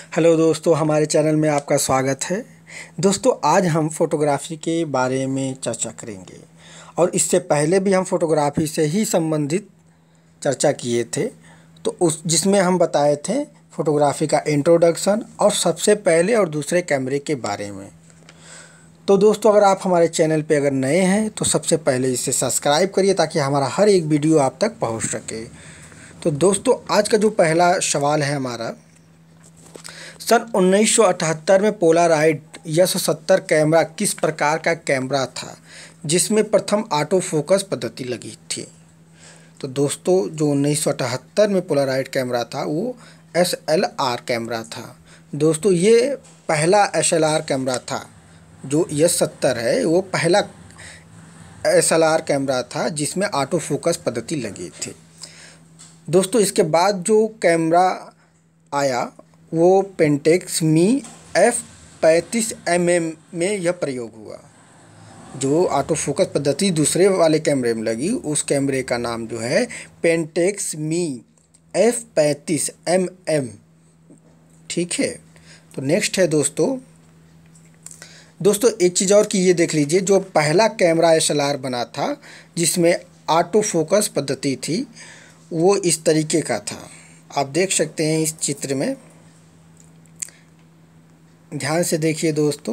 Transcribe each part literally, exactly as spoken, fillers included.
Hello दोस्तों, हमारे channel में आपका स्वागत है। दोस्तों, आज हम फ़ोटोग्राफ़ी के बारे में चर्चा करेंगे और इससे पहले भी हम फ़ोटोग्राफ़ी से ही संबंधित चर्चा किए थे। तो उस जिसमें हम बताए थे फ़ोटोग्राफ़ी का इंट्रोडक्शन और सबसे पहले और दूसरे कैमरे के बारे में। तो दोस्तों, अगर आप हमारे चैनल पे अगर नए हैं तो सबसे पहले इसे सब्सक्राइब करिए ताकि हमारा हर एक वीडियो आप तक पहुँच सके। तो दोस्तों, आज का जो पहला सवाल है हमारा, सन उन्नीस सौ अठहत्तर में पोलाराइड एस सत्तर कैमरा किस प्रकार का कैमरा था जिसमें प्रथम ऑटो फोकस पद्धति लगी थी। तो दोस्तों, जो उन्नीस सौ अठहत्तर में पोलाराइड कैमरा था वो एस एल आर कैमरा था। दोस्तों, ये पहला एस एल आर कैमरा था। जो एस सत्तर है वो पहला एस एल आर कैमरा था जिसमें ऑटो फोकस पद्धति लगी थी। दोस्तों, इसके बाद जो कैमरा आया वो पेंटेक्स मी एफ पैंतीस एम एम में यह प्रयोग हुआ। जो ऑटो फोकस पद्धति दूसरे वाले कैमरे में लगी उस कैमरे का नाम जो है पेंटेक्स मी एफ पैंतीस एम एम। ठीक है। तो नेक्स्ट है दोस्तों दोस्तों एक चीज़ और कि ये देख लीजिए, जो पहला कैमरा एस एल आर बना था जिसमें ऑटो फोकस पद्धति थी वो इस तरीके का था। आप देख सकते हैं इस चित्र में, ध्यान से देखिए दोस्तों।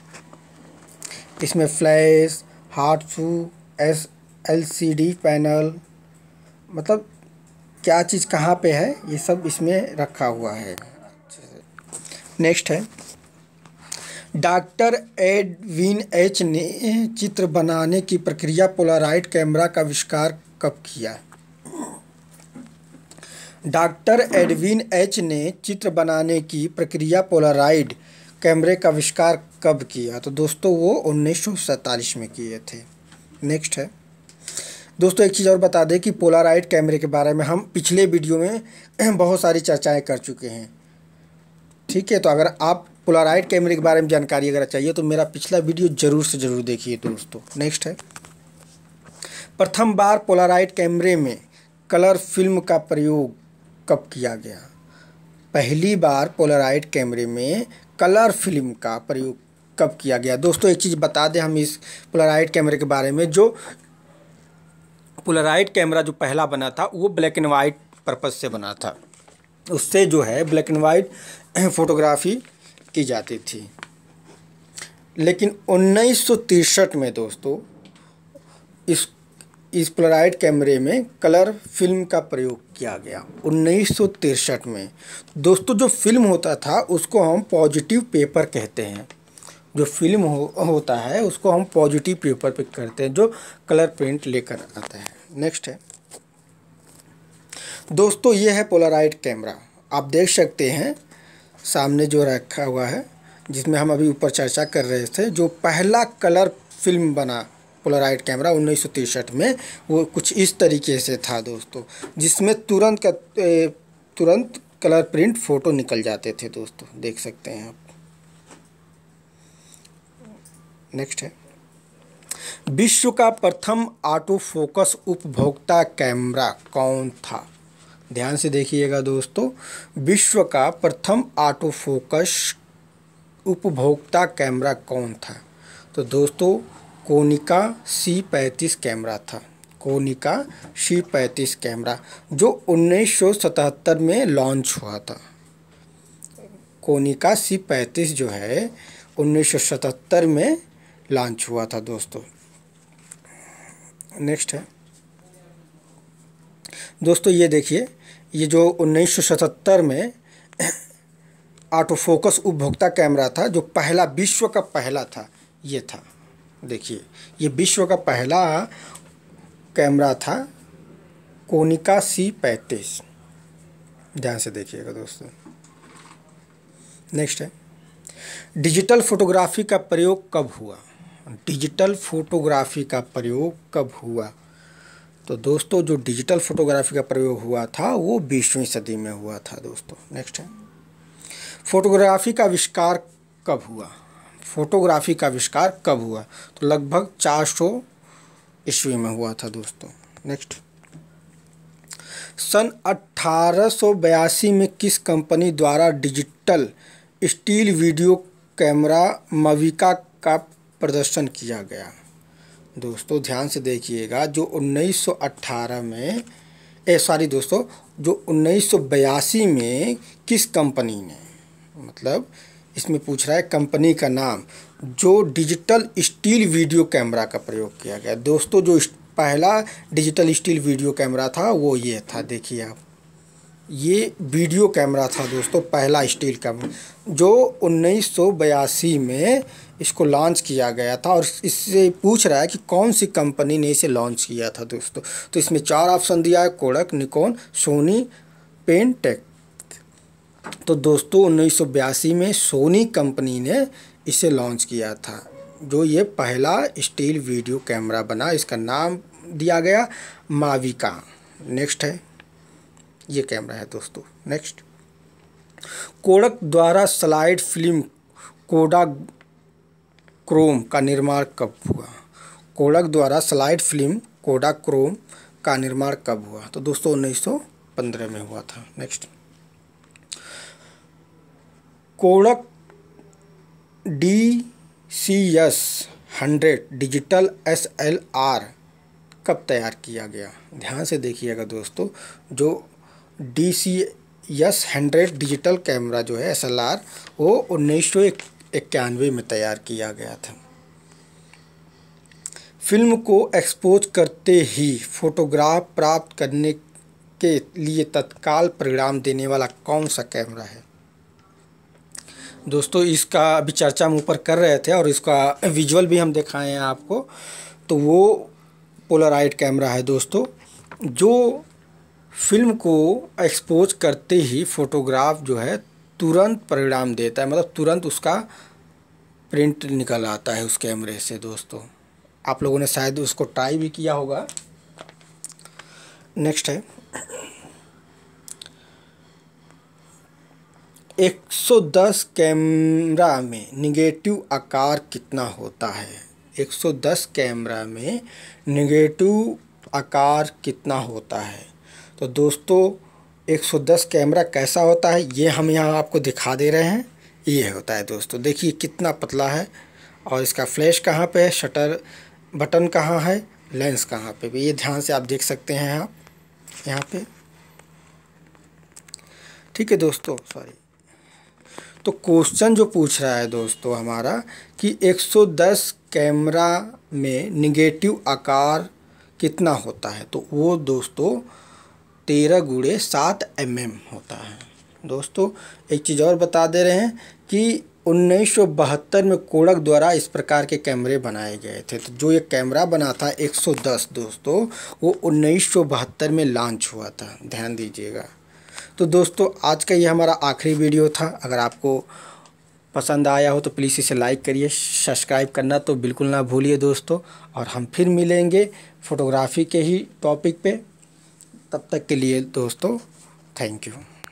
इसमें flash, hot shoe, S L C D panel, मतलब क्या चीज़ कहाँ पे है ये सब इसमें रखा हुआ है। नेक्स्ट है, डॉक्टर एडविन एच ने चित्र बनाने की प्रक्रिया पोलाराइड कैमरा का आविष्कार कब किया। डॉक्टर एडविन एच ने चित्र बनाने की प्रक्रिया पोलाराइड कैमरे का आविष्कार कब किया। तो दोस्तों वो उन्नीस सौ सैंतालीस में किए थे। नेक्स्ट है दोस्तों, एक चीज़ और बता दें कि पोलाराइड कैमरे के बारे में हम पिछले वीडियो में बहुत सारी चर्चाएं कर चुके हैं। ठीक है। तो अगर आप पोलाराइड कैमरे के बारे में जानकारी अगर चाहिए तो मेरा पिछला वीडियो ज़रूर से ज़रूर देखिए दोस्तों। नेक्स्ट है, प्रथम बार पोलाराइड कैमरे में कलर फिल्म का प्रयोग कब किया गया। पहली बार पोलाराइड कैमरे में कलर फिल्म का प्रयोग कब किया गया। दोस्तों, एक चीज़ बता दें हम इस पोलाराइड कैमरे के बारे में, जो पोलाराइड कैमरा जो पहला बना था वो ब्लैक एंड वाइट पर्पज़ से बना था। उससे जो है ब्लैक एंड वाइट फोटोग्राफी की जाती थी। लेकिन उन्नीस सौ तिरसठ में दोस्तों इस इस पोलाराइड कैमरे में कलर फिल्म का प्रयोग किया गया। उन्नीस सौ तिरसठ में दोस्तों जो फिल्म होता था उसको हम पॉजिटिव पेपर कहते हैं। जो फिल्म हो, होता है उसको हम पॉजिटिव पेपर पे करते हैं जो कलर प्रिंट लेकर आता है। नेक्स्ट है दोस्तों, ये है पोलाराइड कैमरा। आप देख सकते हैं सामने जो रखा हुआ है, जिसमें हम अभी ऊपर चर्चा कर रहे थे। जो पहला कलर फिल्म बना पोलाराइड कैमरा उन्नीस सौ तिरसठ में, वो कुछ इस तरीके से था दोस्तों, जिसमें तुरंत का तुरंत कलर प्रिंट फ़ोटो निकल जाते थे दोस्तों, देख सकते हैं आप। नेक्स्ट है, विश्व का प्रथम ऑटो फोकस उपभोक्ता कैमरा कौन था। ध्यान से देखिएगा दोस्तों, विश्व का प्रथम ऑटो फोकस उपभोक्ता कैमरा कौन था। तो दोस्तों कोनिका सी पैंतीस कैमरा था। कोनिका सी पैंतीस कैमरा जो उन्नीस सौ सतहत्तर में लॉन्च हुआ था। कोनिका सी पैंतीस जो है उन्नीस सौ सतहत्तर में लॉन्च हुआ था दोस्तों। नेक्स्ट है दोस्तों, ये देखिए, ये जो उन्नीस सौ सतहत्तर में ऑटो फोकस उपभोक्ता कैमरा था, जो पहला विश्व का पहला था, ये था। देखिए, ये विश्व का पहला कैमरा था कोनिका सी पैंतीस। ध्यान से देखिएगा दोस्तों। नेक्स्ट है, डिजिटल फोटोग्राफी का प्रयोग कब हुआ। डिजिटल फोटोग्राफी का प्रयोग कब हुआ। तो दोस्तों जो डिजिटल फोटोग्राफी का प्रयोग हुआ था वो बीसवीं सदी में हुआ था दोस्तों। नेक्स्ट है, फोटोग्राफी का आविष्कार कब हुआ। फोटोग्राफी का आविष्कार कब हुआ। तो लगभग चार सौ ईस्वी में हुआ था दोस्तों। नेक्स्ट, सन अठारह सौ बयासी में किस कंपनी द्वारा digital still video camera Mavica का प्रदर्शन किया गया? दोस्तों ध्यान से देखिएगा, जो उन्नीस सौ अठारह में ए सॉरी दोस्तों जो उन्नीस सौ बयासी में किस कंपनी ने, मतलब इसमें पूछ रहा है कंपनी का नाम, जो डिजिटल स्टील वीडियो कैमरा का प्रयोग किया गया। दोस्तों जो पहला डिजिटल स्टील वीडियो कैमरा था वो ये था, देखिए आप, ये वीडियो कैमरा था दोस्तों, पहला स्टील का, जो उन्नीस सौ बयासी में इसको लॉन्च किया गया था। और इससे पूछ रहा है कि कौन सी कंपनी ने इसे लॉन्च किया था दोस्तों। तो इसमें चार ऑप्शन दिया है, कोडक, निकॉन, सोनी, पेंटेक। तो दोस्तों उन्नीस सौ बयासी में सोनी कंपनी ने इसे लॉन्च किया था, जो ये पहला स्टील वीडियो कैमरा बना। इसका नाम दिया गया माविका। नेक्स्ट है, ये कैमरा है दोस्तों। नेक्स्ट, कोडक द्वारा स्लाइड फिल्म कोडाक्रोम का निर्माण कब हुआ? कोडक द्वारा स्लाइड फिल्म कोडाक्रोम का निर्माण कब हुआ? तो दोस्तों उन्नीस सौ पंद्रह में हुआ था। Next, Kodak D C S hundred digital S L R कब तैयार किया गया? ध्यान से देखिएगा दोस्तों, जो D C S hundred digital camera जो है एस एल आर, वो उन्नीस सौ इक्यानवे में तैयार किया गया था। फिल्म को एक्सपोज करते ही फोटोग्राफ प्राप्त करने के लिए तत्काल परिणाम देने वाला कौन सा कैमरा है? दोस्तों इसका अभी चर्चा हम ऊपर कर रहे थे और इसका विजुअल भी हम दिखाए हैं आपको। तो वो पोलराइड कैमरा है दोस्तों, जो फिल्म को एक्सपोज करते ही फोटोग्राफ जो है तुरंत परिणाम देता है, मतलब तुरंत उसका प्रिंट निकल आता है उस कैमरे से। दोस्तों आप लोगों ने शायद उसको ट्राई भी किया होगा। नेक्स्ट है, एक सौ दस कैमरा में निगेटिव आकार कितना होता है? एक सौ दस कैमरा में निगेटिव आकार कितना होता है? तो दोस्तों एक सौ दस कैमरा कैसा होता है ये हम यहाँ आपको दिखा दे रहे हैं। ये होता है दोस्तों, देखिए कितना पतला है, और इसका फ्लैश कहाँ पे है, शटर बटन कहाँ है, लेंस कहाँ पे, ये ध्यान से आप देख सकते हैं आप यहाँ पे। ठीक है दोस्तों, सॉरी। तो क्वेश्चन जो पूछ रहा है दोस्तों हमारा कि एक सौ दस कैमरा में निगेटिव आकार कितना होता है, तो वो दोस्तों तेरह गुणे सात एम एम होता है। दोस्तों एक चीज़ और बता दे रहे हैं कि उन्नीस सौ बहत्तर में कोडक द्वारा इस प्रकार के कैमरे बनाए गए थे। तो जो ये कैमरा बना था एक सौ दस दोस्तों, वो उन्नीस सौ बहत्तर में लॉन्च हुआ था, ध्यान दीजिएगा। तो दोस्तों आज का ये हमारा आखिरी वीडियो था। अगर आपको पसंद आया हो तो प्लीज़ इसे लाइक करिए, सब्सक्राइब करना तो बिल्कुल ना भूलिए दोस्तों। और हम फिर मिलेंगे फ़ोटोग्राफी के ही टॉपिक पे। तब तक के लिए दोस्तों थैंक यू।